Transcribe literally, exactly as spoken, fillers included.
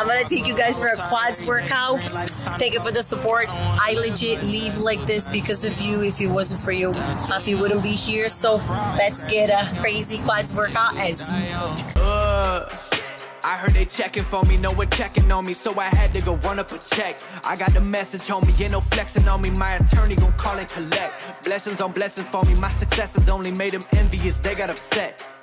gonna take you guys for a quads workout. Thank you for the support. I legit leave like this because of you. If it wasn't for you, Afi wouldn't be here. So let's get a crazy quads workout as uh, I heard they checking for me, no one checking on me, so I had to go run up a check. I got the message on me, ain't no flexing on me, my attorney gon' call and collect. Blessings on blessings for me, my successes only made them envious, they got upset.